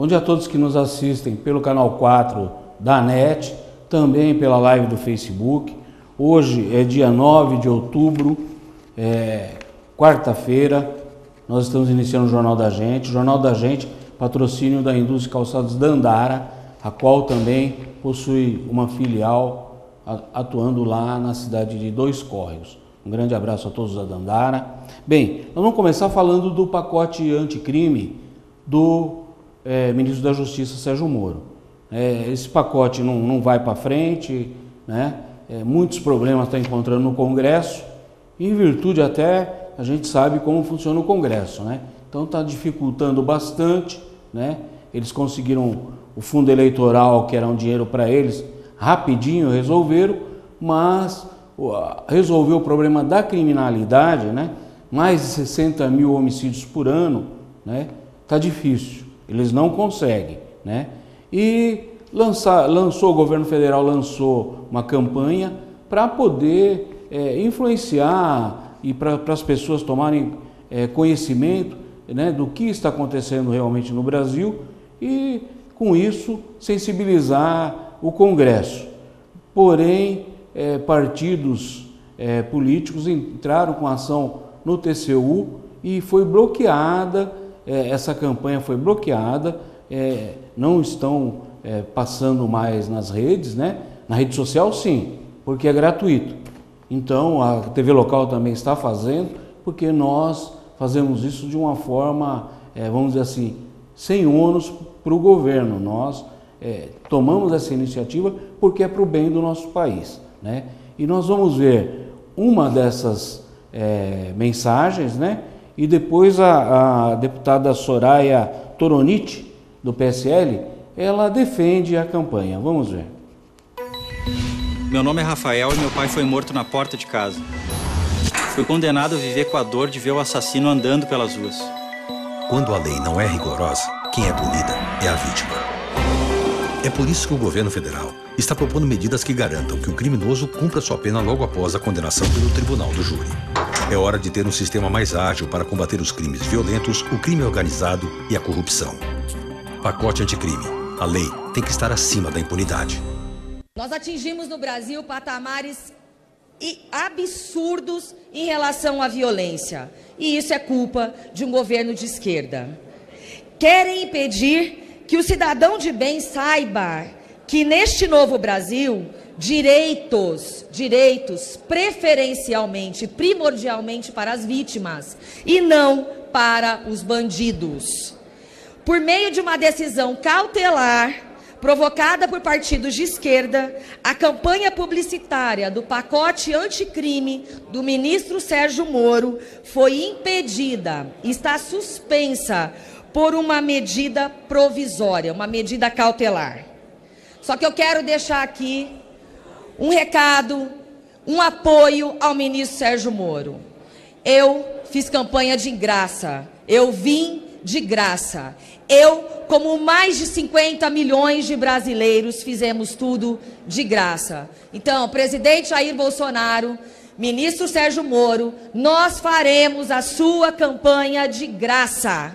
Bom dia a todos que nos assistem pelo canal 4 da NET, também pela live do Facebook. Hoje é dia 9 de outubro, quarta-feira, nós estamos iniciando o Jornal da Gente. O Jornal da Gente, patrocínio da Indústria de Calçados Dandara, a qual também possui uma filial atuando lá na cidade de Dois Córregos. Um grande abraço a todos da Dandara. Bem, nós vamos começar falando do pacote anticrime do ministro da Justiça, Sérgio Moro. Esse pacote não vai para frente, né? Muitos problemas está encontrando no Congresso, em virtude até, a gente sabe como funciona o Congresso, né? Então está dificultando bastante, né? Eles conseguiram o fundo eleitoral, que era um dinheiro para eles, rapidinho resolveram, mas resolver o problema da criminalidade, né? Mais de 60 mil homicídios por ano, né? Tá difícil, eles não conseguem, né? E o governo federal lançou uma campanha para poder influenciar e para as pessoas tomarem conhecimento, né, do que está acontecendo realmente no Brasil e, com isso, sensibilizar o Congresso. Porém, partidos políticos entraram com ação no TCU e foi bloqueada, essa campanha foi bloqueada, não estão passando mais nas redes, né? Na rede social sim, porque é gratuito. Então a TV local também está fazendo, porque nós fazemos isso de uma forma, vamos dizer assim, sem ônus para o governo. Nós tomamos essa iniciativa porque é para o bem do nosso país, né? E nós vamos ver uma dessas mensagens, né? E depois a deputada Soraya Toroniti, do PSL, ela defende a campanha. Vamos ver. Meu nome é Rafael e meu pai foi morto na porta de casa. Fui condenado a viver com a dor de ver o assassino andando pelas ruas. Quando a lei não é rigorosa, quem é punida é a vítima. É por isso que o governo federal está propondo medidas que garantam que o criminoso cumpra sua pena logo após a condenação pelo tribunal do júri. É hora de ter um sistema mais ágil para combater os crimes violentos, o crime organizado e a corrupção. Pacote anticrime. A lei tem que estar acima da impunidade. Nós atingimos no Brasil patamares absurdos em relação à violência. E isso é culpa de um governo de esquerda. Querem impedir que o cidadão de bem saiba que neste novo Brasil, direitos preferencialmente, primordialmente para as vítimas e não para os bandidos. Por meio de uma decisão cautelar, provocada por partidos de esquerda, a campanha publicitária do pacote anticrime do ministro Sérgio Moro foi impedida, está suspensa por uma medida provisória, uma medida cautelar. Só que eu quero deixar aqui um recado, um apoio ao ministro Sérgio Moro. Eu fiz campanha de graça, eu vim de graça. Eu, como mais de 50 milhões de brasileiros, fizemos tudo de graça. Então, presidente Jair Bolsonaro, ministro Sérgio Moro, nós faremos a sua campanha de graça.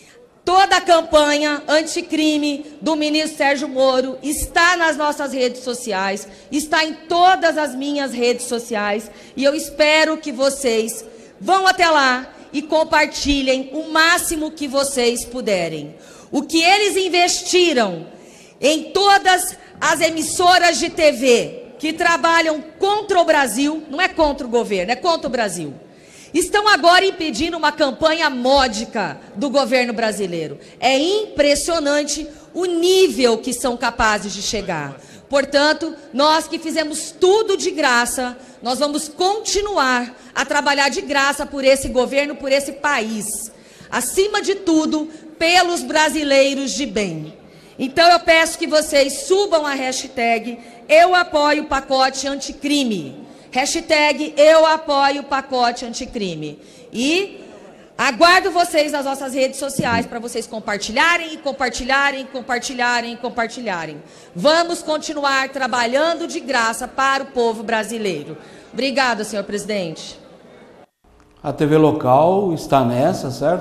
Toda a campanha anticrime do ministro Sérgio Moro está nas nossas redes sociais, está em todas as minhas redes sociais, e eu espero que vocês vão até lá e compartilhem o máximo que vocês puderem. O que eles investiram em todas as emissoras de TV que trabalham contra o Brasil, não é contra o governo, é contra o Brasil, estão agora impedindo uma campanha módica do governo brasileiro. É impressionante o nível que são capazes de chegar. Portanto, nós que fizemos tudo de graça, nós vamos continuar a trabalhar de graça por esse governo, por esse país. Acima de tudo, pelos brasileiros de bem. Então eu peço que vocês subam a hashtag Eu Apoio o Pacote Anticrime. Hashtag Eu Apoio o Pacote Anticrime. E aguardo vocês nas nossas redes sociais para vocês compartilharem e compartilharem, compartilharem, compartilharem. Vamos continuar trabalhando de graça para o povo brasileiro. Obrigada, senhor presidente. A TV local está nessa, certo?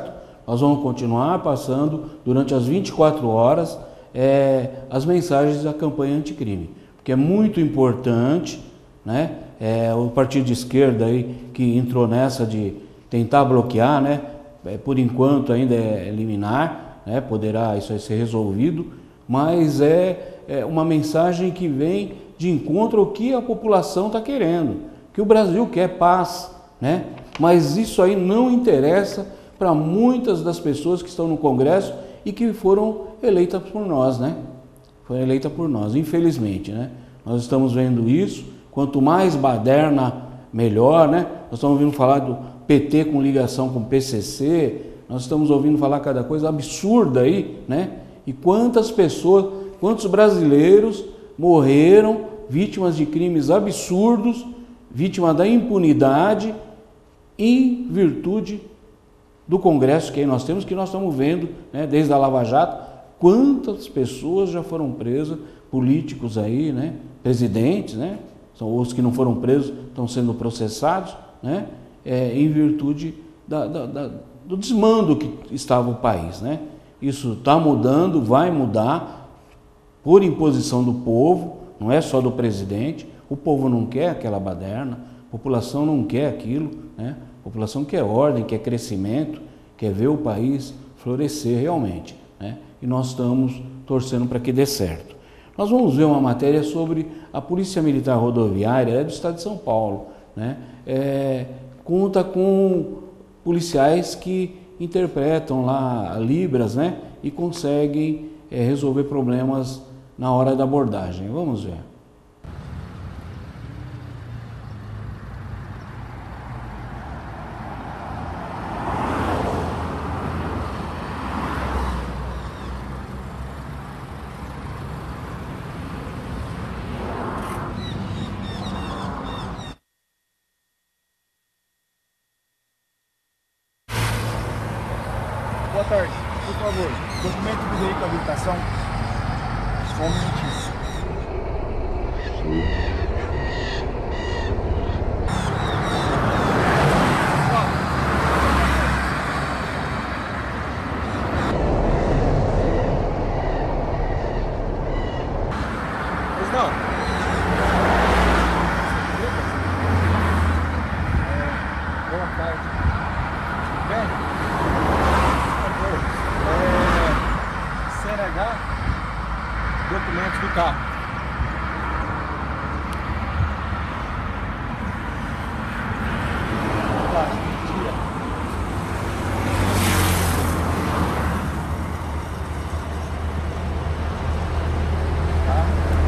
nós vamos continuar passando durante as 24 horas as mensagens da campanha anticrime, porque é muito importante, né? O partido de esquerda aí que entrou nessa de tentar bloquear, né? Por enquanto ainda é liminar, né? Poderá isso aí ser resolvido, mas é uma mensagem que vem de encontro ao que a população está querendo, que o Brasil quer paz, né? Mas isso aí não interessa para muitas das pessoas que estão no Congresso e que foram eleitas por nós, né? Foi eleita por nós, infelizmente, né? Nós estamos vendo isso, quanto mais baderna, melhor, né? Nós estamos ouvindo falar do PT com ligação com o PCC, nós estamos ouvindo falar cada coisa absurda aí, né? E quantas pessoas, quantos brasileiros morreram vítimas de crimes absurdos, vítimas da impunidade, em virtude do Congresso que aí nós temos, que nós estamos vendo, né, desde a Lava Jato, quantas pessoas já foram presas, políticos aí, né, presidentes, né, são os que não foram presos, estão sendo processados, né, em virtude do desmando que estava o país, né. Isso está mudando, vai mudar por imposição do povo, não é só do presidente. O povo não quer aquela baderna, a população não quer aquilo, né? A população quer ordem, quer crescimento, quer ver o país florescer realmente, né? E nós estamos torcendo para que dê certo. Nós vamos ver uma matéria sobre a Polícia Militar Rodoviária do Estado de São Paulo, né? Conta com policiais que interpretam lá Libras, né? E conseguem resolver problemas na hora da abordagem. Vamos ver. Boa tarde, por favor, documento do veículo de habilitação. Só um minutinho. Pois não. Boa tarde. Bem? CNH, documentos do carro. Tá, tira. Tá.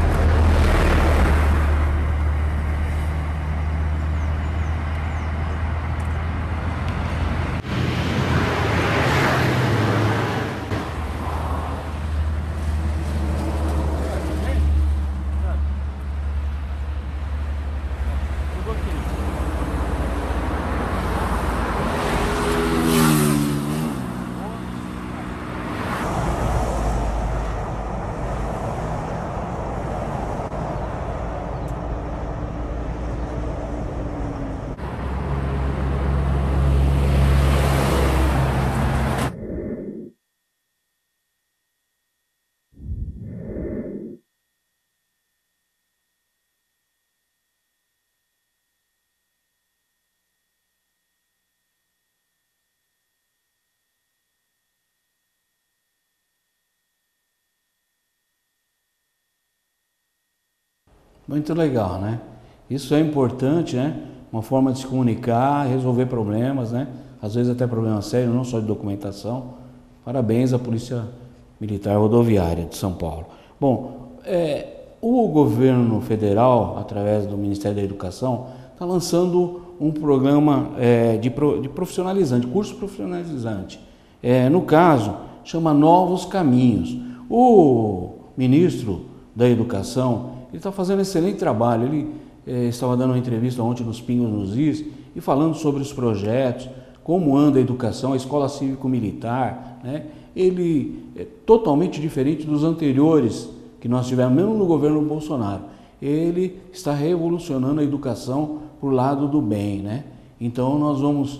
Muito legal, né? Isso é importante, né? Uma forma de se comunicar, resolver problemas, né? Às vezes até problemas sérios, não só de documentação. Parabéns à Polícia Militar Rodoviária de São Paulo. Bom, o governo federal, através do Ministério da Educação, está lançando um programa de profissionalizante, curso profissionalizante. No caso, chama Novos Caminhos. O ministro da Educação, ele está fazendo um excelente trabalho. Ele estava dando uma entrevista ontem nos Pingos nos Is e falando sobre os projetos, como anda a educação, a escola cívico-militar, né? Ele é totalmente diferente dos anteriores que nós tivemos, mesmo no governo Bolsonaro. Ele está revolucionando a educação para o lado do bem, né? Então nós vamos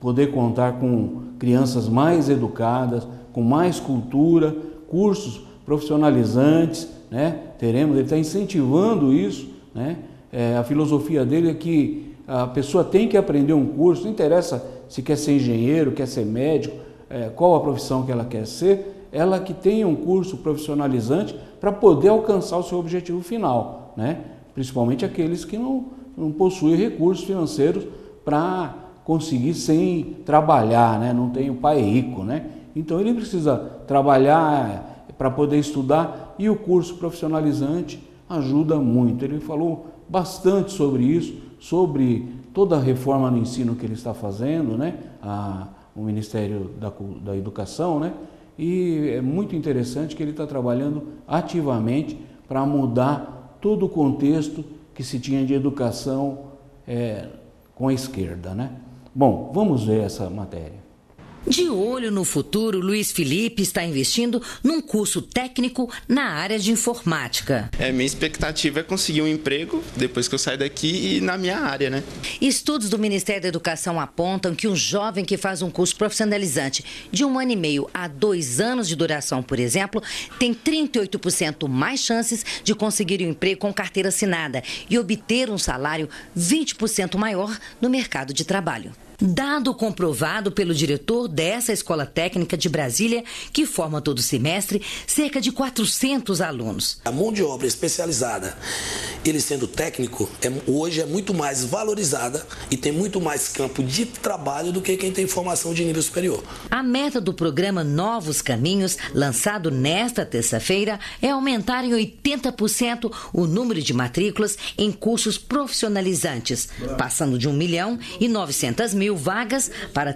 poder contar com crianças mais educadas, com mais cultura, cursos profissionalizantes, né? Ele está incentivando isso, né? A filosofia dele é que a pessoa tem que aprender um curso, não interessa se quer ser engenheiro, quer ser médico, qual a profissão que ela quer ser, ela que tenha um curso profissionalizante para poder alcançar o seu objetivo final, né? Principalmente aqueles que não possuem recursos financeiros para conseguir sem trabalhar, né? Não tem o pai rico, né? Então ele precisa trabalhar para poder estudar e o curso profissionalizante ajuda muito. Ele falou bastante sobre isso, sobre toda a reforma no ensino que ele está fazendo, né? O Ministério da Educação, né? E é muito interessante que ele está trabalhando ativamente para mudar todo o contexto que se tinha de educação com a esquerda, né? Bom, vamos ver essa matéria. De olho no futuro, Luiz Felipe está investindo num curso técnico na área de informática. Minha expectativa é conseguir um emprego depois que eu sair daqui e na minha área, né? Estudos do Ministério da Educação apontam que um jovem que faz um curso profissionalizante de 1 ano e meio a 2 anos de duração, por exemplo, tem 38% mais chances de conseguir um emprego com carteira assinada e obter um salário 20% maior no mercado de trabalho. Dado comprovado pelo diretor dessa escola técnica de Brasília, que forma todo semestre cerca de 400 alunos. A mão de obra especializada, ele sendo técnico, hoje é muito mais valorizada e tem muito mais campo de trabalho do que quem tem formação de nível superior. A meta do programa Novos Caminhos, lançado nesta terça-feira, é aumentar em 80% o número de matrículas em cursos profissionalizantes, passando de 1.900.000 vagas para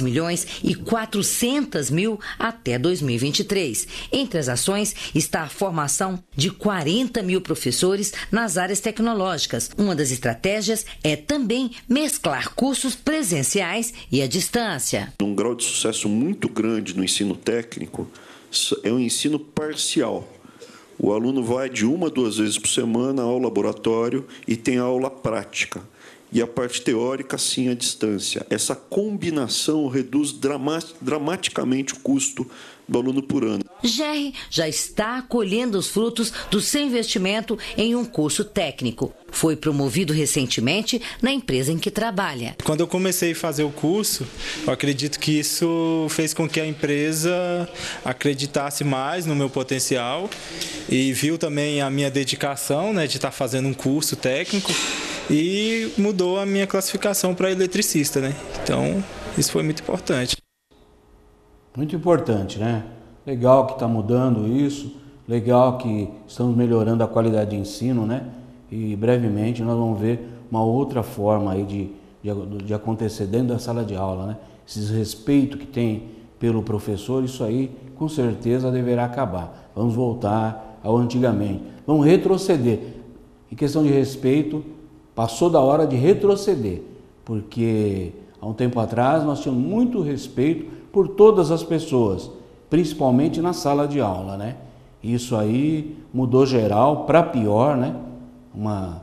3.400.000 até 2023. Entre as ações está a formação de 40.000 professores nas áreas tecnológicas. Uma das estratégias é também mesclar cursos presenciais e à distância. Um grau de sucesso muito grande no ensino técnico é um ensino parcial. O aluno vai de 1 a 2 vezes por semana ao laboratório e tem aula prática. E a parte teórica, sim, à distância. Essa combinação reduz dramaticamente o custo do aluno por ano. Jerry já está colhendo os frutos do seu investimento em um curso técnico. Foi promovido recentemente na empresa em que trabalha. Quando eu comecei a fazer o curso, eu acredito que isso fez com que a empresa acreditasse mais no meu potencial e viu também a minha dedicação, né, de estar fazendo um curso técnico. E mudou a minha classificação para eletricista, né? Então, isso foi muito importante. Muito importante, né? Legal que está mudando isso, legal que estamos melhorando a qualidade de ensino, né? E brevemente nós vamos ver uma outra forma aí de acontecer dentro da sala de aula, né? Esse desrespeito que tem pelo professor, isso aí com certeza deverá acabar. Vamos voltar ao antigamente, vamos retroceder. Em questão de respeito, passou da hora de retroceder, porque há um tempo atrás nós tínhamos muito respeito por todas as pessoas, principalmente na sala de aula, né? Isso aí mudou geral para pior, né? Uma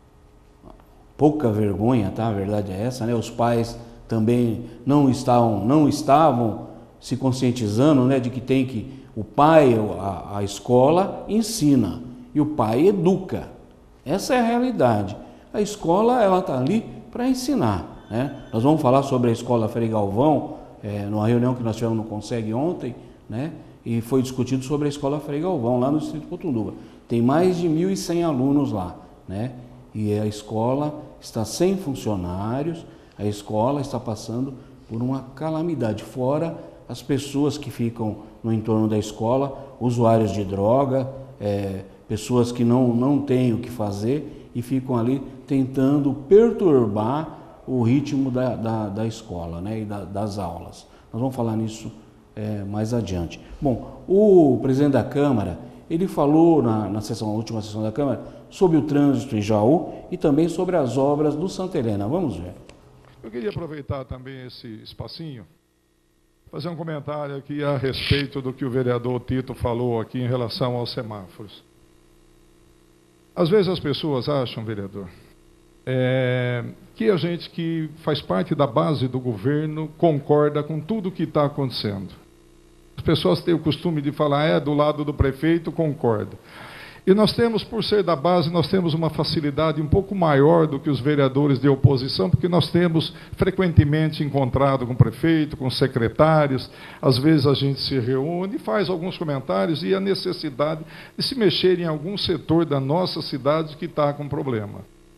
pouca vergonha, tá? A verdade é essa, né? Os pais também não estavam se conscientizando, né, de que tem que o pai, a escola ensina e o pai educa. Essa é a realidade. A escola, ela está ali para ensinar, né? Nós vamos falar sobre a escola Frei Galvão, numa reunião que nós tivemos no Conseg ontem, né? E foi discutido sobre a escola Frei Galvão, lá no distrito de Potunduva. Tem mais de 1.100 alunos lá, né? E a escola está sem funcionários, a escola está passando por uma calamidade, fora as pessoas que ficam no entorno da escola, usuários de droga, pessoas que não têm o que fazer e ficam ali tentando perturbar o ritmo da escola, né, e das aulas. Nós vamos falar nisso mais adiante. Bom, o presidente da Câmara, ele falou na última sessão da Câmara sobre o trânsito em Jaú e também sobre as obras do Santa Helena. Vamos ver. Eu queria aproveitar também esse espacinho, fazer um comentário aqui a respeito do que o vereador Tito falou aqui em relação aos semáforos. Às vezes as pessoas acham, vereador, que a gente que faz parte da base do governo concorda com tudo que está acontecendo. As pessoas têm o costume de falar, do lado do prefeito, concorda. E nós temos, por ser da base, nós temos uma facilidade um pouco maior do que os vereadores de oposição, porque nós temos frequentemente encontrado com o prefeito, com secretários, às vezes a gente se reúne, faz alguns comentários e a necessidade de se mexer em algum setor da nossa cidade que está com problema.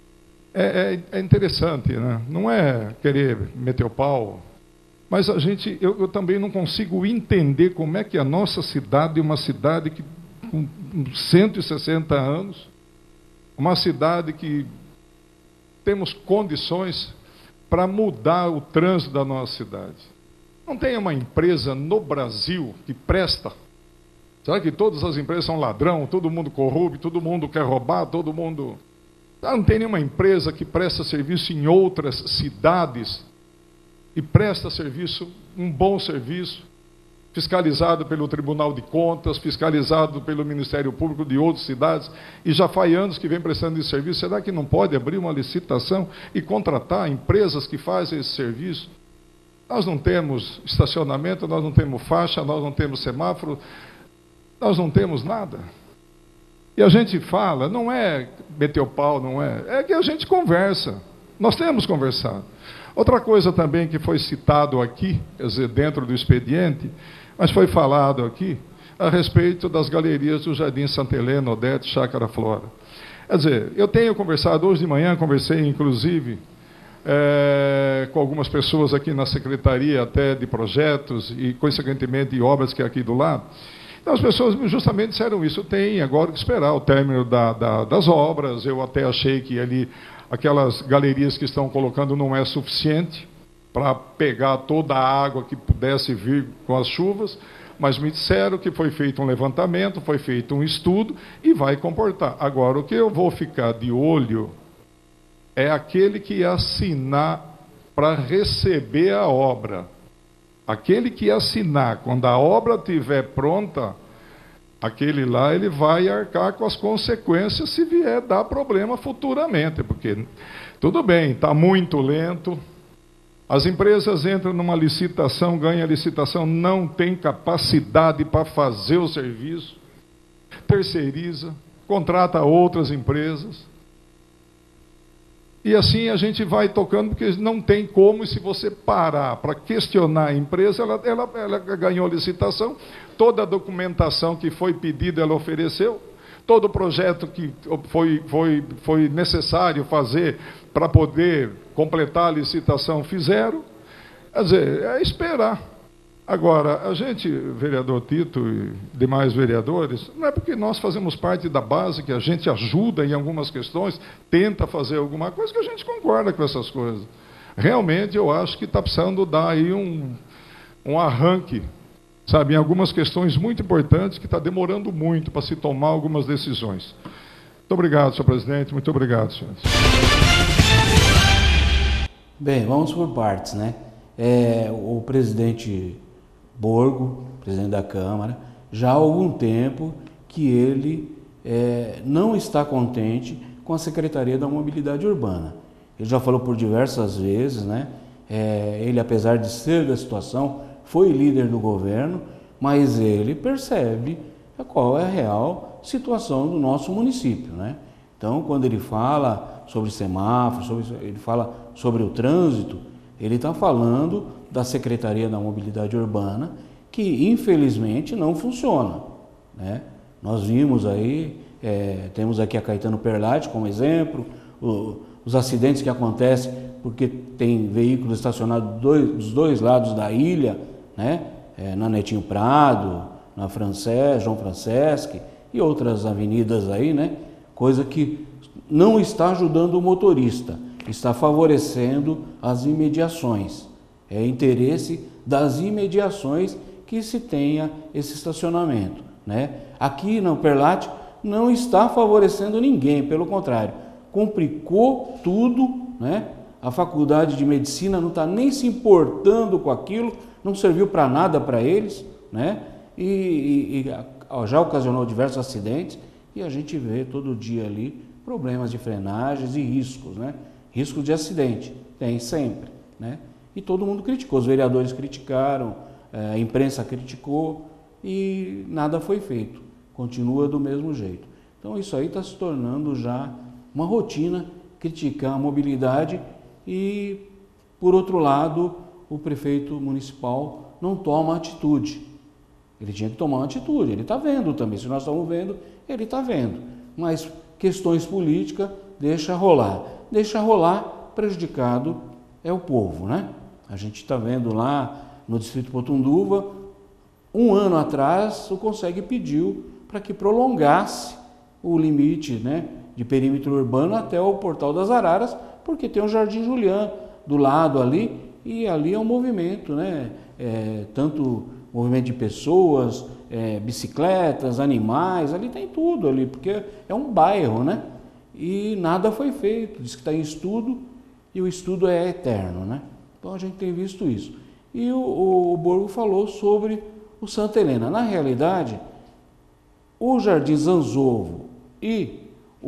É interessante, né? Não é querer meter o pau, mas eu também não consigo entender como é que a nossa cidade é uma cidade que com 160 anos, uma cidade que temos condições para mudar o trânsito da nossa cidade. Não tem uma empresa no Brasil que presta. Será que todas as empresas são ladrão, todo mundo corrupto, todo mundo quer roubar, todo mundo... Não tem nenhuma empresa que presta serviço em outras cidades e presta serviço, um bom serviço, fiscalizado pelo Tribunal de Contas, fiscalizado pelo Ministério Público de outras cidades, e já faz anos que vem prestando esse serviço. Será que não pode abrir uma licitação e contratar empresas que fazem esse serviço? Nós não temos estacionamento, nós não temos faixa, nós não temos semáforo, nós não temos nada. E a gente fala, não é meter o pau, não é que a gente conversa. Nós temos conversado. Outra coisa também que foi citado aqui, quer dizer, dentro do expediente, mas foi falado aqui, a respeito das galerias do Jardim Santa Helena, Odete, Chácara Flora. Quer dizer, eu tenho conversado, hoje de manhã conversei, inclusive, com algumas pessoas aqui na Secretaria, até de projetos, e consequentemente de obras que é aqui do lado. Então, as pessoas justamente disseram isso, tem agora que esperar o término das obras. Eu até achei que ali, aquelas galerias que estão colocando não é suficiente para pegar toda a água que pudesse vir com as chuvas, mas me disseram que foi feito um levantamento, foi feito um estudo e vai comportar. Agora, o que eu vou ficar de olho é aquele que assinar para receber a obra. Aquele que assinar, quando a obra estiver pronta, aquele lá ele vai arcar com as consequências se vier dar problema futuramente, porque tudo bem, está muito lento, as empresas entram numa licitação, ganham a licitação, não tem capacidade para fazer o serviço, terceiriza, contrata outras empresas. E assim a gente vai tocando, porque não tem como, e se você parar para questionar a empresa, ela ganhou a licitação, toda a documentação que foi pedida ela ofereceu, todo o projeto que foi necessário fazer para poder completar a licitação fizeram. Quer dizer, é esperar. Agora, a gente, vereador Tito e demais vereadores, não é porque nós fazemos parte da base que a gente ajuda em algumas questões, tenta fazer alguma coisa, que a gente concorda com essas coisas. Realmente, eu acho que está precisando dar aí um arranque, sabe, em algumas questões muito importantes, que está demorando muito para se tomar algumas decisões. Muito obrigado, senhor presidente, muito obrigado, senhores. Bem, vamos por partes, né? O presidente Borgo, presidente da Câmara, já há algum tempo que ele não está contente com a Secretaria da Mobilidade Urbana. Ele já falou por diversas vezes, né? Ele, apesar de ser da situação, foi líder do governo, mas ele percebe qual é a real situação do nosso município, né? Então, quando ele fala sobre semáforos, ele fala sobre o trânsito, ele está falando da Secretaria da Mobilidade Urbana, que infelizmente não funciona, né? Nós vimos aí, temos aqui a Caetano Perlatti como exemplo, os acidentes que acontecem porque tem veículos estacionados dos dois lados da ilha, né? Na Netinho Prado, na João Franceschi e outras avenidas aí, né? Coisa que não está ajudando o motorista, está favorecendo as imediações. É interesse das imediações que se tenha esse estacionamento, né? Aqui no Perlatti não está favorecendo ninguém, pelo contrário, complicou tudo, né? A faculdade de medicina não está nem se importando com aquilo, não serviu para nada para eles, né? Já ocasionou diversos acidentes e a gente vê todo dia ali problemas de frenagens e riscos, né? Risco de acidente, tem sempre, né? E todo mundo criticou, os vereadores criticaram, a imprensa criticou e nada foi feito, continua do mesmo jeito. Então isso aí está se tornando já uma rotina, criticar a mobilidade e, por outro lado, o prefeito municipal não toma atitude. Ele tinha que tomar uma atitude, ele está vendo também, se nós estamos vendo, ele está vendo. Mas questões políticas, deixa rolar, prejudicado é o povo, né? A gente está vendo lá no distrito Potunduva, um ano atrás o Conseg pediu para que prolongasse o limite, né, de perímetro urbano até o Portal das Araras, porque tem o Jardim Julián do lado ali, e ali é um movimento, né, tanto movimento de pessoas, bicicletas, animais, ali tem tudo ali, porque é um bairro, né? E nada foi feito, diz que está em estudo, e o estudo é eterno, né? Então a gente tem visto isso. E o Borgo falou sobre o Santa Helena. Na realidade, o Jardim Zanzovo e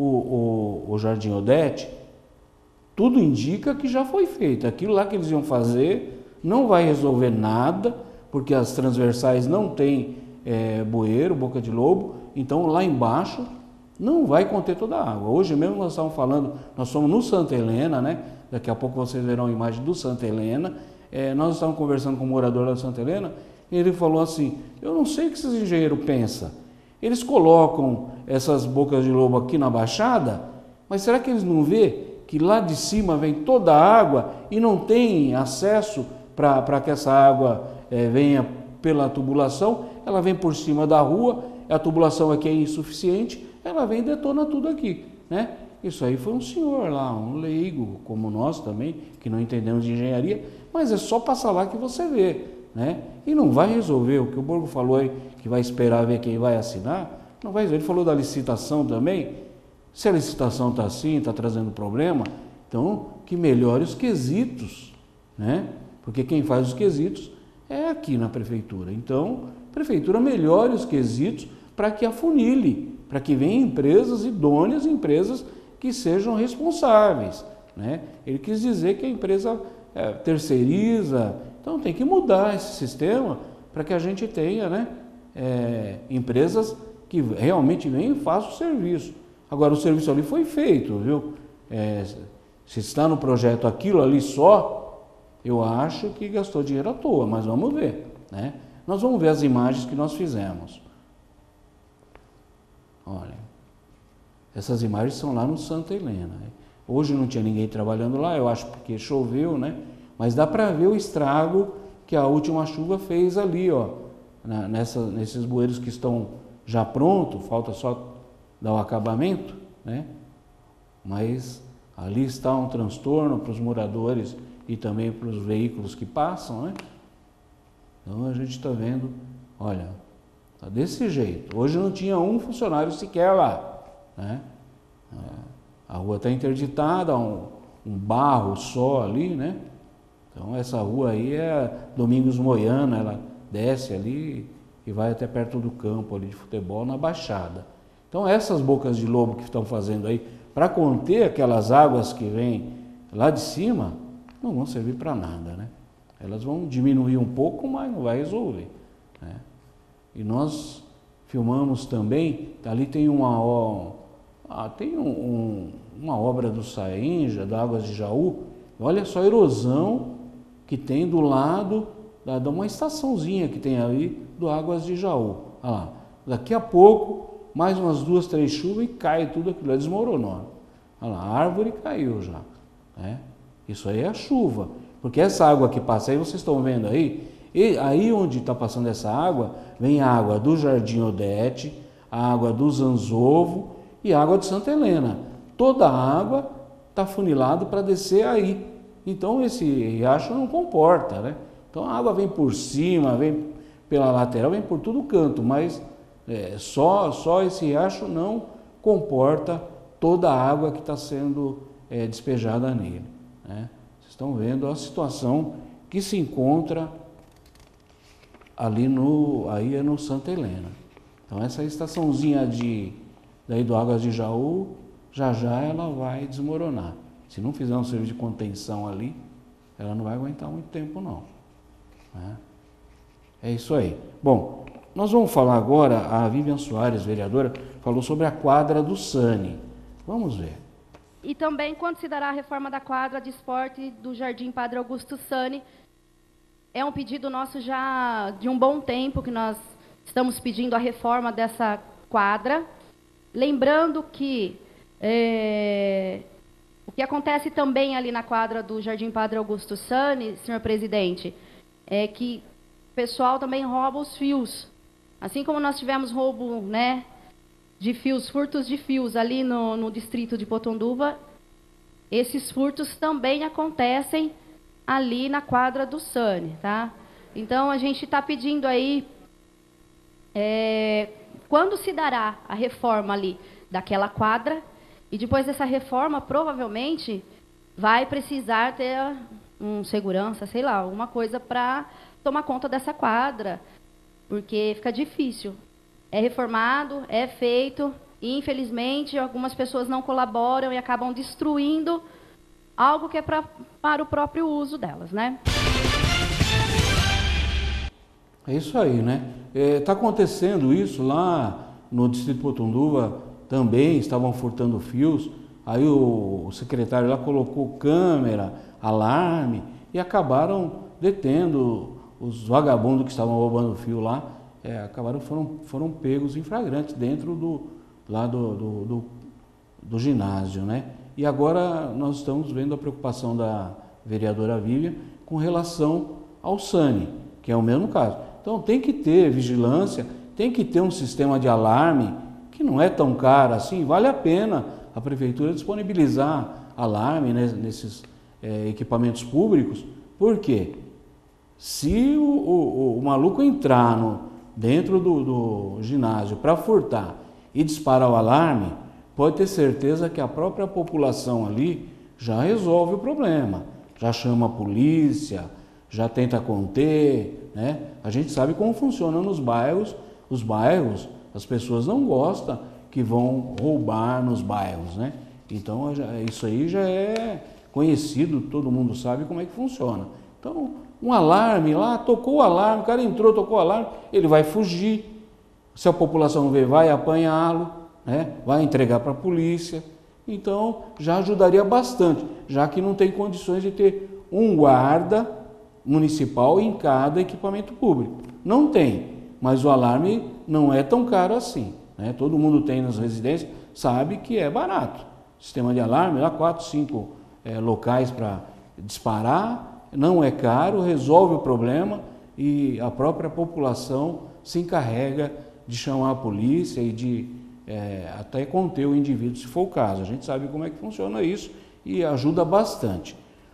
o Jardim Odete, tudo indica que já foi feito. Aquilo lá que eles iam fazer não vai resolver nada, porque as transversais não têm bueiro, boca de lobo, então lá embaixo não vai conter toda a água. Hoje mesmo nós estamos falando, nós somos no Santa Helena, né? Daqui a pouco vocês verão a imagem do Santa Helena. Nós estávamos conversando com um morador lá do Santa Helena, e ele falou assim, eu não sei o que esses engenheiros pensam. Eles colocam essas bocas de lobo aqui na Baixada, mas será que eles não vê que lá de cima vem toda a água e não tem acesso para que essa água venha pela tubulação? Ela vem por cima da rua, a tubulação aqui é insuficiente, ela vem e detona tudo aqui, né? Isso aí foi um senhor lá, um leigo, como nós também, que não entendemos de engenharia, mas é só passar lá que você vê, né? E não vai resolver, o que o Borgo falou aí, que vai esperar ver quem vai assinar, não vai resolver. Ele falou da licitação também, se a licitação está assim, está trazendo problema, então que melhore os quesitos, né? Porque quem faz os quesitos é aqui na prefeitura. Então, a prefeitura melhore os quesitos para que afunile, para que venham empresas idôneas, empresas que sejam responsáveis, né? Ele quis dizer que a empresa terceiriza, então tem que mudar esse sistema para que a gente tenha, né, empresas que realmente venham e façam o serviço. Agora, o serviço ali foi feito, viu? Se está no projeto aquilo ali só, eu acho que gastou dinheiro à toa, mas vamos ver, né? Nós vamos ver as imagens que nós fizemos. Olha, essas imagens são lá no Santa Helena. Hoje não tinha ninguém trabalhando lá, eu acho porque choveu, né? Mas dá para ver o estrago que a última chuva fez ali, ó, nesses bueiros que estão já prontos, falta só dar o acabamento, né? Mas ali está um transtorno para os moradores e também para os veículos que passam, né? Então a gente está vendo, olha, está desse jeito. Hoje não tinha um funcionário sequer lá, né? A rua está interditada, um barro só ali, né? Então essa rua aí é Domingos Moiana, ela desce ali e vai até perto do campo ali de futebol na Baixada. Então essas bocas de lobo que estão fazendo aí para conter aquelas águas que vêm lá de cima, não vão servir para nada, né? Elas vão diminuir um pouco, mas não vai resolver, né? E nós filmamos também, ali tem uma obra do Saenja, da Águas de Jaú, olha só a erosão que tem do lado de uma estaçãozinha que tem ali do Águas de Jaú. Olha lá, daqui a pouco, mais umas 2, 3 chuvas e cai tudo aquilo, desmoronou. Olha lá, a árvore caiu já, né? Isso aí é a chuva, porque essa água que passa aí, vocês estão vendo aí, e aí onde está passando essa água, vem a água do Jardim Odete, a água do Zanzovo e a água de Santa Helena. Toda a água está funilada para descer aí. Então esse riacho não comporta, né? Então a água vem por cima, vem pela lateral, vem por todo canto, mas só esse riacho não comporta toda a água que está sendo despejada nele, né? Vocês estão vendo a situação que se encontra ali no Santa Helena. Então essa estaçãozinha daí do Águas de Jaú, já ela vai desmoronar. Se não fizer um serviço de contenção ali, ela não vai aguentar muito tempo não. Né? É isso aí. Bom, nós vamos falar agora, a Vivian Soares, vereadora, falou sobre a quadra do SANI. Vamos ver. E também quando se dará a reforma da quadra de esporte do Jardim Padre Augusto Sani. É um pedido nosso já de um bom tempo que nós estamos pedindo a reforma dessa quadra. Lembrando que o que acontece também ali na quadra do Jardim Padre Augusto Sani, senhor presidente, é que o pessoal também rouba os fios. Assim como nós tivemos roubo, né, de fios, furtos de fios ali no distrito de Potunduva, esses furtos também acontecem ali na quadra do SANI, tá? Então, a gente está pedindo aí, quando se dará a reforma ali daquela quadra, e depois dessa reforma, provavelmente, vai precisar ter um segurança, sei lá, alguma coisa para tomar conta dessa quadra, porque fica difícil. É reformado, é feito, e infelizmente algumas pessoas não colaboram e acabam destruindo algo que é para o próprio uso delas, né? É isso aí, né? Está acontecendo isso lá no distrito de Potunduva, também estavam furtando fios, aí o secretário lá colocou câmera, alarme, e acabaram detendo os vagabundos que estavam roubando fio lá, foram pegos em flagrante dentro do ginásio, né? E agora nós estamos vendo a preocupação da vereadora Vivian com relação ao SANI, que é o mesmo caso. Então tem que ter vigilância, tem que ter um sistema de alarme, que não é tão caro assim, vale a pena a prefeitura disponibilizar alarme, né, nesses equipamentos públicos. Por quê? Se o maluco entrar dentro do ginásio para furtar e disparar o alarme, pode ter certeza que a própria população ali já resolve o problema, já chama a polícia, já tenta conter, né? A gente sabe como funciona nos bairros. Os bairros, as pessoas não gostam que vão roubar nos bairros, né? Então isso aí já é conhecido, todo mundo sabe como é que funciona. Então, um alarme lá, tocou o alarme, o cara entrou, tocou o alarme, ele vai fugir. Se a população não ver, vai apanhá-lo, né? Vai entregar para a polícia. Então, já ajudaria bastante, já que não tem condições de ter um guarda municipal em cada equipamento público. Não tem, mas o alarme não é tão caro assim, né? Todo mundo tem nas residências, sabe que é barato. Sistema de alarme, lá 4, 5 locais para disparar, não é caro, resolve o problema e a própria população se encarrega de chamar a polícia e de até conter o indivíduo, se for o caso. A gente sabe como é que funciona isso e ajuda bastante.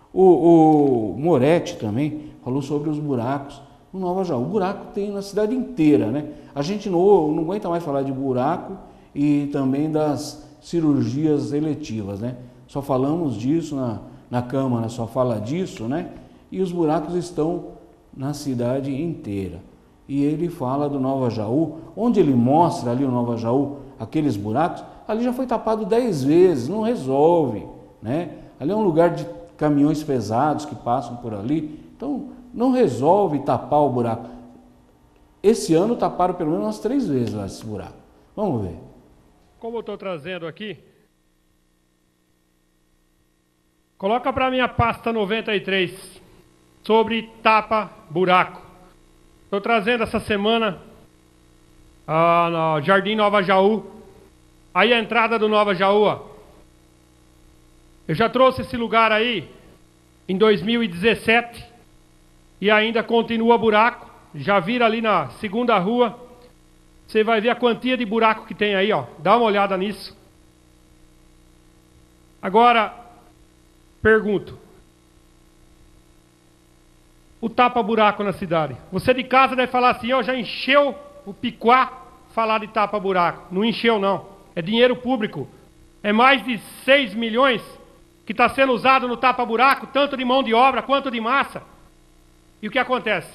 O Moretti também falou sobre os buracos no Nova Jaú. O buraco tem na cidade inteira, né? A gente não aguenta mais falar de buraco e também das cirurgias eletivas, né? Só falamos disso na Câmara, só fala disso, né? E os buracos estão na cidade inteira. E ele fala do Nova Jaú, onde ele mostra ali o Nova Jaú, aqueles buracos, ali já foi tapado 10 vezes, não resolve, né? Ali é um lugar de caminhões pesados que passam por ali, então não resolve tapar o buraco. Esse ano taparam pelo menos umas 3 vezes lá esse buraco. Vamos ver. Como eu estou trazendo aqui, coloca para mim a pasta 93 sobre tapa-buraco. Estou trazendo essa semana no Jardim Nova Jaú, aí a entrada do Nova Jaú, ó. Eu já trouxe esse lugar aí em 2017 e ainda continua buraco. Já vira ali na segunda rua, você vai ver a quantia de buraco que tem aí, ó. Dá uma olhada nisso. Agora, pergunto. O tapa-buraco na cidade. Você de casa deve falar assim, ó, já encheu o picuá falar de tapa-buraco. Não encheu, não. É dinheiro público. É mais de 6 milhões que está sendo usado no tapa-buraco, tanto de mão de obra quanto de massa. E o que acontece?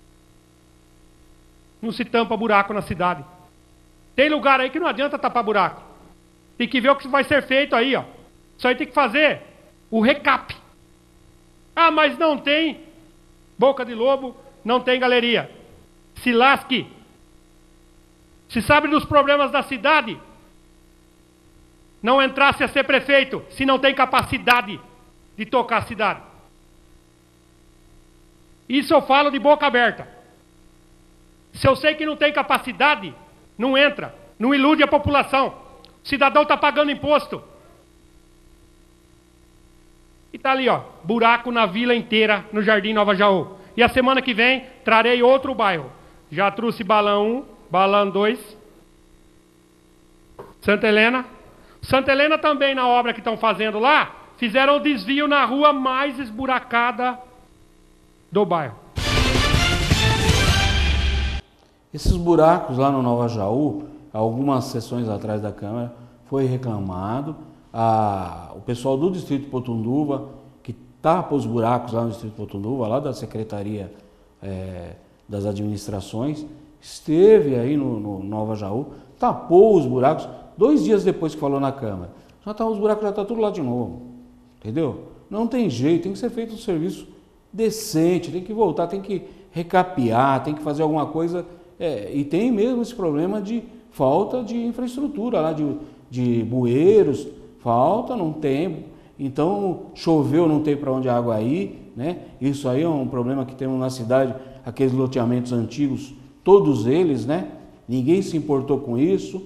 Não se tampa buraco na cidade. Tem lugar aí que não adianta tapar buraco. Tem que ver o que vai ser feito aí, ó. Isso aí tem que fazer o recap. Ah, mas não tem Boca de Lobo, não tem galeria. Se lasque. Se sabe dos problemas da cidade, não entrasse a ser prefeito se não tem capacidade de tocar a cidade. Isso eu falo de boca aberta. Se eu sei que não tem capacidade, não entra, não ilude a população. O cidadão está pagando imposto. E está ali, ó, buraco na vila inteira, no Jardim Nova Jaú. E a semana que vem, trarei outro bairro. Já trouxe Balão 1, Balão 2, Santa Helena. Santa Helena também, na obra que estão fazendo lá, fizeram o desvio na rua mais esburacada do bairro. Esses buracos lá no Nova Jaú, algumas sessões atrás da Câmara, foi reclamado. O pessoal do Distrito Potunduva, que tapa os buracos lá no Distrito Potunduva, lá da Secretaria das Administrações, esteve aí no Nova Jaú, tapou os buracos, 2 dias depois que falou na Câmara. Os buracos já estão tudo lá de novo, entendeu? Não tem jeito, tem que ser feito um serviço decente, tem que voltar, tem que recapear, tem que fazer alguma coisa, e tem mesmo esse problema de falta de infraestrutura lá, de bueiros, falta, não tem, então choveu, não tem para onde a água ir, né? Isso aí é um problema que temos na cidade, aqueles loteamentos antigos, todos eles, né? Ninguém se importou com isso,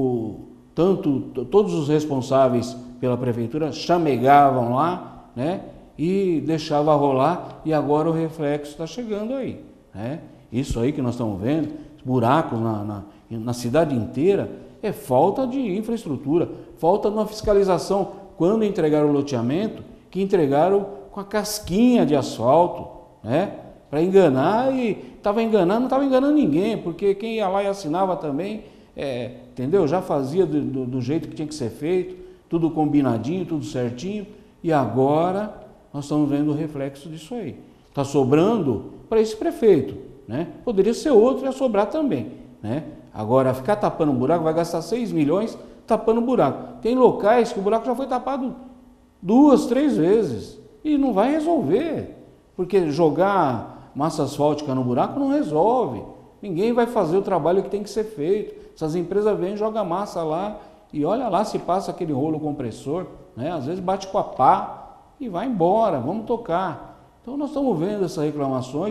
todos os responsáveis pela prefeitura chamegavam lá, né? E deixava rolar, e agora o reflexo está chegando aí, né? Isso aí que nós estamos vendo, buracos na cidade inteira, é falta de infraestrutura, falta de uma fiscalização. Quando entregaram o loteamento, que entregaram com a casquinha de asfalto, né? Para enganar, e estava enganando, não estava enganando ninguém, porque quem ia lá e assinava também, entendeu? Já fazia do jeito que tinha que ser feito, tudo combinadinho, tudo certinho, e agora nós estamos vendo o reflexo disso aí. Está sobrando para esse prefeito, né? Poderia ser outro e ia sobrar também, né? Agora, ficar tapando um buraco, vai gastar 6 milhões tapando buraco. Tem locais que o buraco já foi tapado 2, 3 vezes e não vai resolver, porque jogar massa asfáltica no buraco não resolve. Ninguém vai fazer o trabalho que tem que ser feito. Essas empresas vêm, jogam massa lá e olha lá se passa aquele rolo compressor, né? Às vezes bate com a pá e vai embora, vamos tocar. Então nós estamos vendo essas reclamações,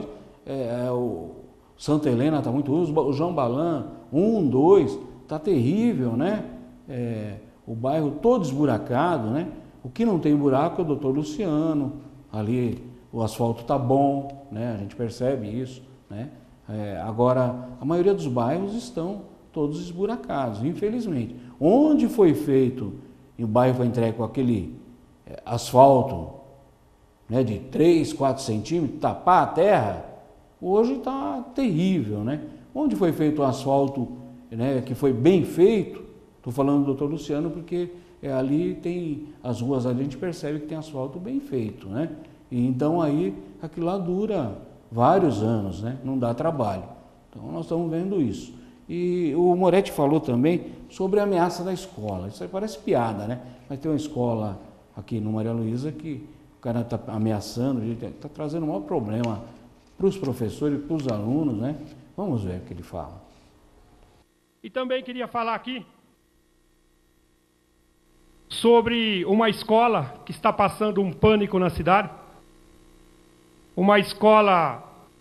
o Santa Helena está muito ruim, o João Balan 1, 2, está terrível, né? O bairro todo esburacado, né? O que não tem buraco é o Dr. Luciano, ali o asfalto está bom, né? A gente percebe isso, né? Agora, a maioria dos bairros estão todos esburacados, infelizmente. Onde foi feito e o bairro foi entregue com aquele asfalto, né, de 3, 4 centímetros, tapar a terra, hoje está terrível, né? Onde foi feito o asfalto, né, que foi bem feito, estou falando do Dr. Luciano porque ali tem, as ruas ali a gente percebe que tem asfalto bem feito, né? E então aí aquilo lá dura vários anos, né? Não dá trabalho. Então nós estamos vendo isso. E o Moretti falou também sobre a ameaça da escola. Isso aí parece piada, né? Mas tem uma escola aqui no Maria Luísa que o cara está ameaçando, está trazendo um maior problema para os professores e para os alunos, né? Vamos ver o que ele fala. E também queria falar aqui sobre uma escola que está passando um pânico na cidade. Uma escola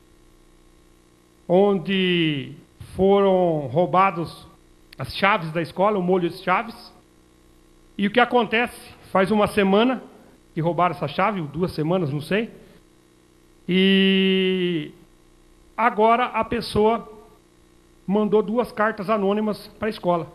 onde foram roubados as chaves da escola, o molho de chaves. E o que acontece? Faz uma semana que roubaram essa chave, 2 semanas, não sei. E agora a pessoa mandou 2 cartas anônimas para a escola,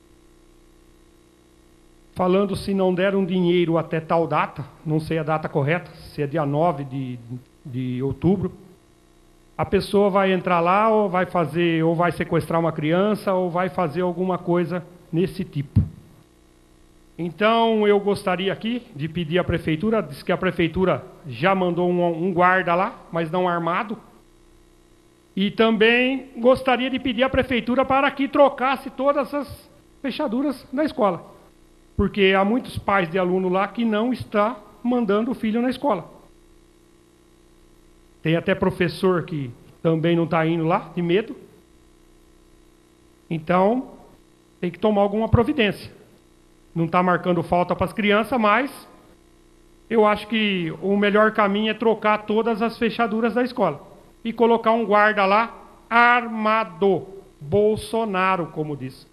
falando se não deram dinheiro até tal data, não sei a data correta, se é dia 9 de outubro, a pessoa vai entrar lá ou vai fazer, ou vai sequestrar uma criança, ou vai fazer alguma coisa nesse tipo. Então eu gostaria aqui de pedir à prefeitura, diz que a prefeitura já mandou um guarda lá, mas não armado. E também gostaria de pedir à prefeitura para que trocasse todas as fechaduras na escola. Porque há muitos pais de aluno lá que não está mandando o filho na escola. Tem até professor que também não está indo lá, de medo. Então, tem que tomar alguma providência. Não está marcando falta para as crianças, mas eu acho que o melhor caminho é trocar todas as fechaduras da escola e colocar um guarda lá armado. Bolsonaro, como diz.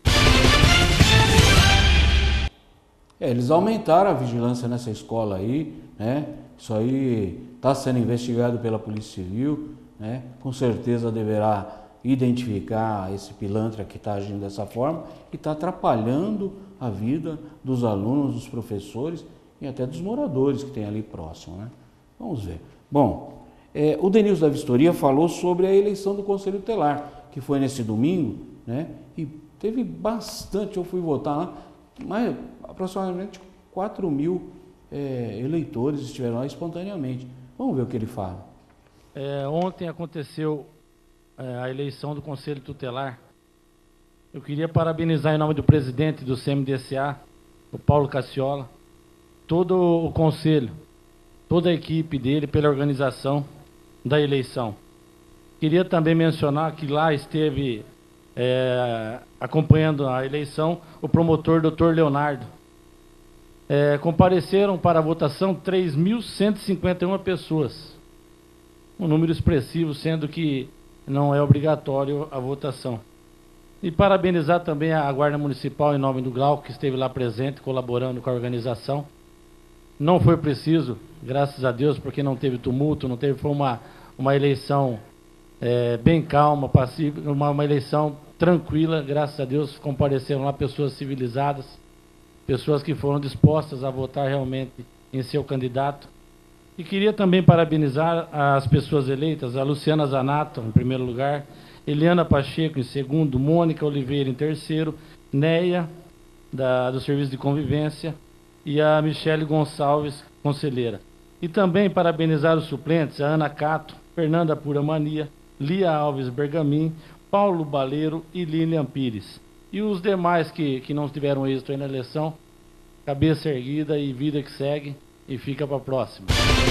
Eles aumentaram a vigilância nessa escola aí, né? Isso aí está sendo investigado pela Polícia Civil, né? Com certeza deverá identificar esse pilantra que está agindo dessa forma e está atrapalhando a vida dos alunos, dos professores e até dos moradores que tem ali próximo, né? Vamos ver. Bom, o Denilson da Vistoria falou sobre a eleição do Conselho Tutelar, que foi nesse domingo, né? E teve bastante, eu fui votar lá, mas aproximadamente 4.000 eleitores estiveram lá espontaneamente. Vamos ver o que ele fala. Ontem aconteceu a eleição do Conselho Tutelar. Eu queria parabenizar em nome do presidente do CMDCA, o Paulo Cassiola, todo o conselho, toda a equipe dele pela organização da eleição. Queria também mencionar que lá esteve acompanhando a eleição o promotor Dr. Leonardo. Compareceram para a votação 3.151 pessoas, um número expressivo, sendo que não é obrigatório a votação. E parabenizar também a Guarda Municipal em nome do Glauco, que esteve lá presente, colaborando com a organização. Não foi preciso, graças a Deus, porque não teve tumulto, não teve, foi uma eleição bem calma, pacífica, uma eleição tranquila, graças a Deus, compareceram lá pessoas civilizadas, pessoas que foram dispostas a votar realmente em seu candidato. E queria também parabenizar as pessoas eleitas, a Luciana Zanato, em primeiro lugar, Eliana Pacheco, em segundo, Mônica Oliveira, em terceiro, Neia, do Serviço de Convivência, e a Michele Gonçalves, conselheira. E também parabenizar os suplentes, a Ana Cato, Fernanda Puramania, Lia Alves Bergamin, Paulo Baleiro e Lilian Pires. E os demais que não tiveram êxito aí na eleição, cabeça erguida e vida que segue, e fica para a próxima.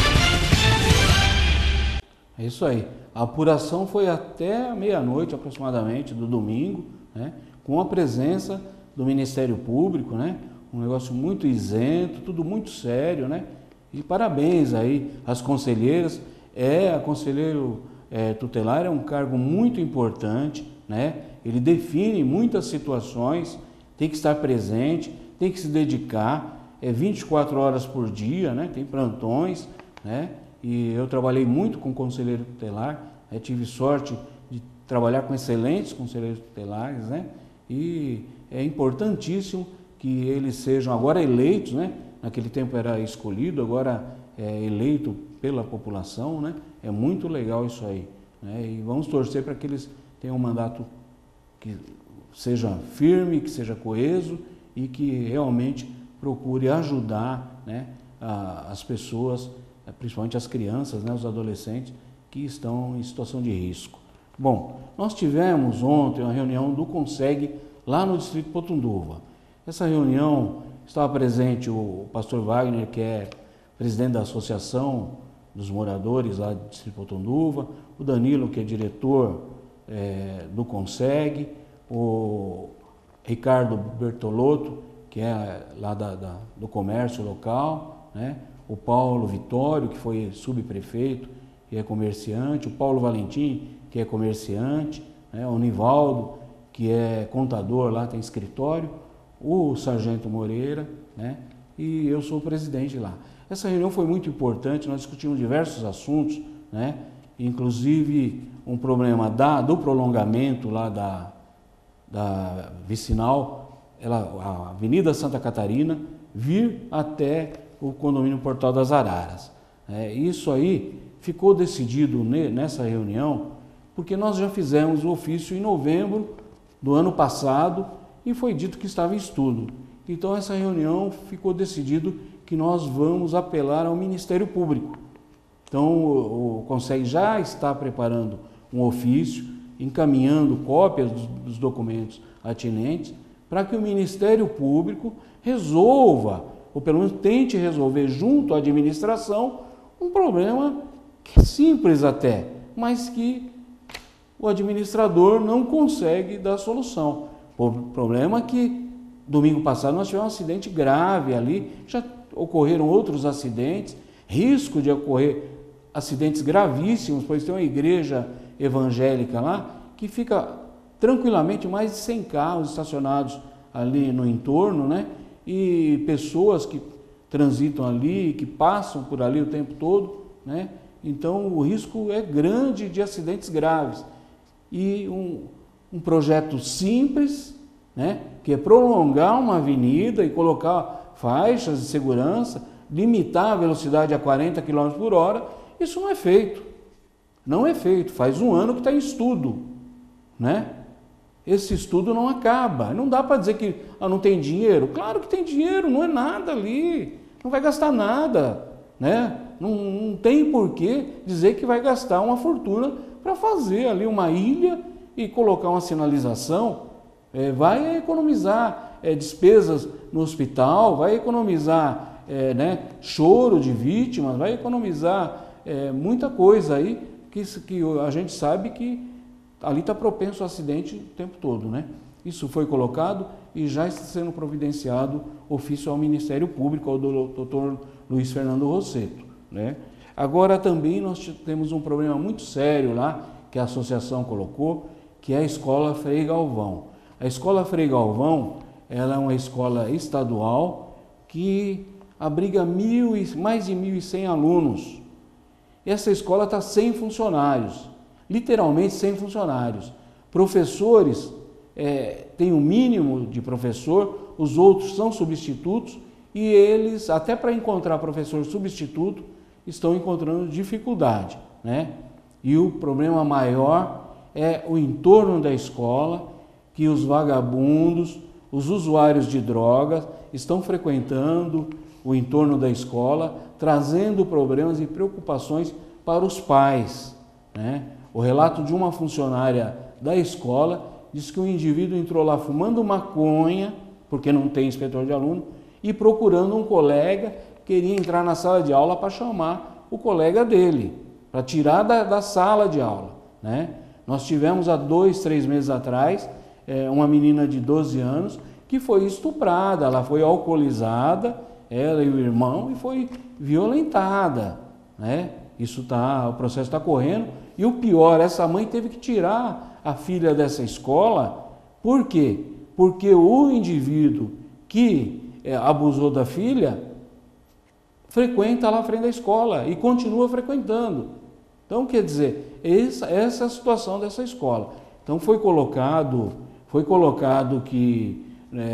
É isso aí. A apuração foi até meia-noite, aproximadamente, do domingo, né? Com a presença do Ministério Público, né? Um negócio muito isento, tudo muito sério, né? E parabéns aí às conselheiras. A conselheiro tutelar é um cargo muito importante, né? Ele define muitas situações, tem que estar presente, tem que se dedicar, 24 horas por dia, né? Tem plantões, né? E eu trabalhei muito com conselheiro tutelar, tive sorte de trabalhar com excelentes conselheiros tutelares, né? E é importantíssimo que eles sejam agora eleitos, né? Naquele tempo era escolhido, agora é eleito pela população, né? É muito legal isso aí, né? E vamos torcer para que eles tenham um mandato que seja firme, que seja coeso e que realmente procure ajudar, né, as pessoas, principalmente as crianças, né, os adolescentes que estão em situação de risco. Bom, nós tivemos ontem uma reunião do CONSEG lá no Distrito Potunduva. Essa reunião estava presente o pastor Wagner, que é presidente da Associação dos Moradores lá do Distrito Potunduva, o Danilo, que é diretor do CONSEG, o Ricardo Bertolotto, que é lá do comércio local, né? O Paulo Vitório, que foi subprefeito e é comerciante, o Paulo Valentim, que é comerciante, né? O Nivaldo, que é contador, lá tem escritório, o Sargento Moreira, né? E eu sou o presidente lá. Essa reunião foi muito importante, nós discutimos diversos assuntos, né? Inclusive um problema do prolongamento lá da vicinal, a Avenida Santa Catarina, vir até o condomínio Portal das Araras. Isso aí ficou decidido nessa reunião, porque nós já fizemos o ofício em novembro do ano passado e foi dito que estava em estudo. Então essa reunião ficou decidido que nós vamos apelar ao Ministério Público. Então o CONSEG já está preparando um ofício, encaminhando cópias dos documentos atinentes, para que o Ministério Público resolva ou pelo menos tente resolver junto à administração um problema que é simples até, mas que o administrador não consegue dar solução. O problema é que domingo passado nós tivemos um acidente grave ali, já ocorreram outros acidentes, risco de ocorrer acidentes gravíssimos, pois tem uma igreja evangélica lá que fica tranquilamente mais de 100 carros estacionados ali no entorno, né? E pessoas que transitam ali, que passam por ali o tempo todo, né? Então o risco é grande de acidentes graves. E um projeto simples, né? Que é prolongar uma avenida e colocar faixas de segurança, limitar a velocidade a 40 km por hora, isso não é feito. Não é feito. Faz um ano que está em estudo, né? Esse estudo não acaba. Não dá para dizer que não tem dinheiro. Claro que tem dinheiro, não é nada ali. Não vai gastar nada, né? Não tem por que dizer que vai gastar uma fortuna para fazer ali uma ilha e colocar uma sinalização. Vai economizar despesas no hospital, vai economizar né, choro de vítimas, vai economizar muita coisa aí que a gente sabe que ali está propenso ao acidente o tempo todo, né? Isso foi colocado e já está sendo providenciado ofício ao Ministério Público, ao doutor Luiz Fernando Rosseto, né? Agora também nós temos um problema muito sério lá, que a associação colocou, que é a Escola Frei Galvão. A Escola Frei Galvão, ela é uma escola estadual que abriga mais de 1.100 alunos. Essa escola está sem funcionários, literalmente sem funcionários. Professores, tem um mínimo de professor, os outros são substitutos e eles, até para encontrar professor substituto, estão encontrando dificuldade, né? E o problema maior é o entorno da escola, que os vagabundos, os usuários de drogas estão frequentando o entorno da escola, trazendo problemas e preocupações para os pais, né? O relato de uma funcionária da escola diz que o indivíduo entrou lá fumando maconha, porque não tem inspetor de aluno, e procurando um colega, queria entrar na sala de aula para chamar o colega dele, para tirar da sala de aula, né? Nós tivemos há 2, 3 meses atrás uma menina de 12 anos que foi estuprada, ela foi alcoolizada, ela e o irmão, e foi violentada, né? O processo está correndo, e o pior, essa mãe teve que tirar a filha dessa escola. Por quê? Porque o indivíduo que abusou da filha frequenta lá à frente da escola e continua frequentando. Então, quer dizer, essa é a situação dessa escola. Então, foi colocado que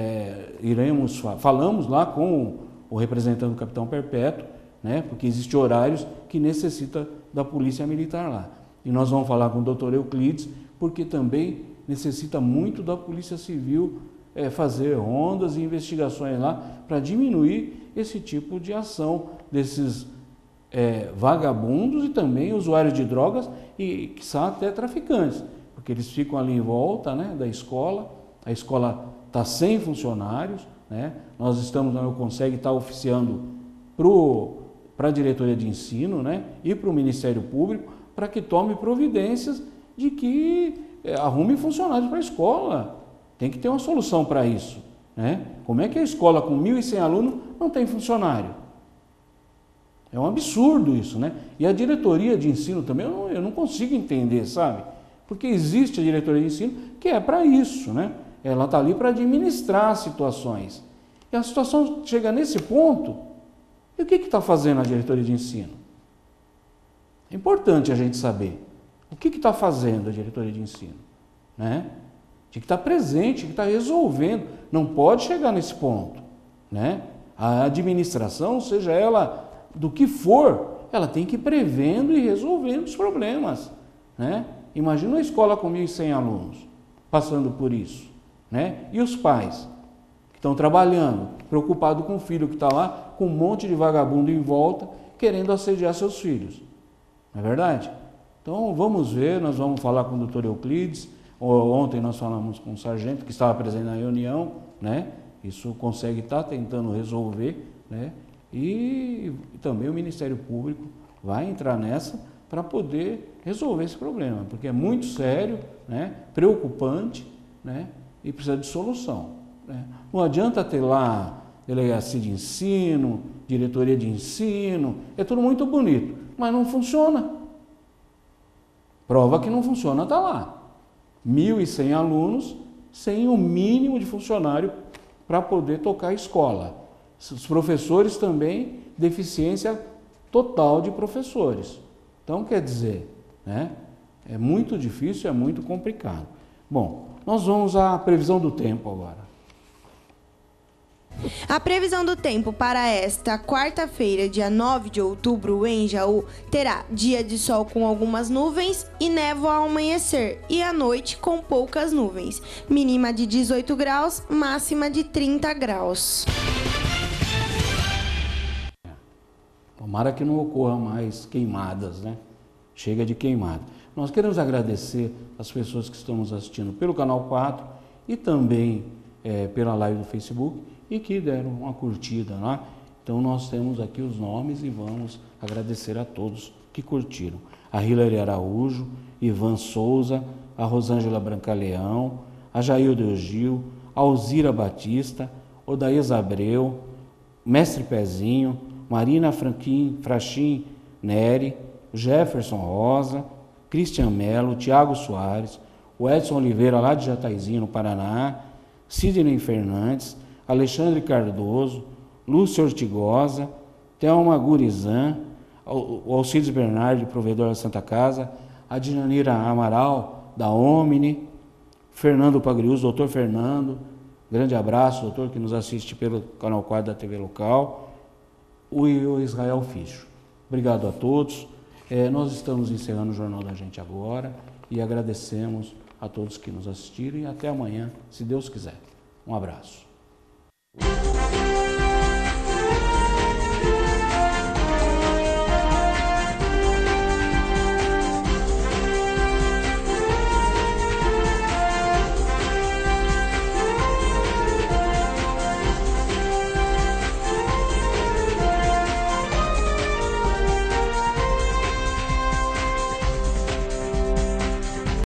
falamos lá com o representante do Capitão Perpétuo, né, porque existem horários que necessita da Polícia Militar lá. E nós vamos falar com o doutor Euclides, porque também necessita muito da Polícia Civil fazer rondas e investigações lá para diminuir esse tipo de ação desses vagabundos e também usuários de drogas e que são até traficantes, porque eles ficam ali em volta, né, da escola. A escola está sem funcionários, né? Nós estamos na Euconseg, está oficiando para a diretoria de ensino, né, e para o Ministério Público, para que tome providências de que arrume funcionários para a escola. Tem que ter uma solução para isso, né? Como é que a escola com 1.100 alunos não tem funcionário? É um absurdo isso, né? E a diretoria de ensino também, eu não consigo entender, sabe? Porque existe a diretoria de ensino que é para isso, né? Ela está ali para administrar situações. E a situação chega nesse ponto, e o que está fazendo a diretoria de ensino? É importante a gente saber o que está fazendo a diretoria de ensino, né? Tem que estar presente, tem que estar resolvendo. Não pode chegar nesse ponto, né? A administração, seja ela do que for, ela tem que ir prevendo e resolvendo os problemas, né? Imagina uma escola com 1.100 alunos passando por isso, né? E os pais que estão trabalhando, preocupados com o filho que está lá, com um monte de vagabundo em volta, querendo assediar seus filhos. Não é verdade? Então vamos ver, nós vamos falar com o doutor Euclides. Ontem nós falamos com o sargento que estava presente na reunião, né? Isso consegue estar tentando resolver, né? E também o Ministério Público vai entrar nessa para poder resolver esse problema, porque é muito sério, né? Preocupante, né? E precisa de solução, né? Não adianta ter lá delegacia de ensino, diretoria de ensino, é tudo muito bonito, mas não funciona. Prova que não funciona está lá. 1.100 alunos sem o mínimo de funcionário para poder tocar a escola. Os professores também, deficiência total de professores. Então, quer dizer, né, é muito difícil, é muito complicado. Bom, nós vamos à previsão do tempo agora. A previsão do tempo para esta quarta-feira, dia 9 de outubro, em Jaú, terá dia de sol com algumas nuvens e névoa ao amanhecer, e à noite com poucas nuvens. Mínima de 18 graus, máxima de 30 graus. Tomara que não ocorra mais queimadas, né? Chega de queimada. Nós queremos agradecer as pessoas que estão nos assistindo pelo Canal 4 e também pela live do Facebook e que deram uma curtida, né? Então nós temos aqui os nomes e vamos agradecer a todos que curtiram. A Hilary Araújo, Ivan Souza, a Rosângela Brancaleão, a Jailda Eugil, a Alzira Batista, Odaísa Abreu, Mestre Pezinho, Marina Frachim Neri, Jefferson Rosa, Cristian Melo, Tiago Soares, o Edson Oliveira lá de Jataizinho, no Paraná, Sidney Fernandes, Alexandre Cardoso, Lúcio Ortigosa, Thelma Gurizan, o Alcides Bernardi, provedor da Santa Casa, a Dinanira Amaral, da Omni, Fernando Pagrius, doutor Fernando, grande abraço, doutor, que nos assiste pelo Canal 4 da TV Local, o Israel Ficho. Obrigado a todos. Nós estamos encerrando o Jornal da Gente agora e agradecemos a todos que nos assistiram e até amanhã, se Deus quiser. Um abraço.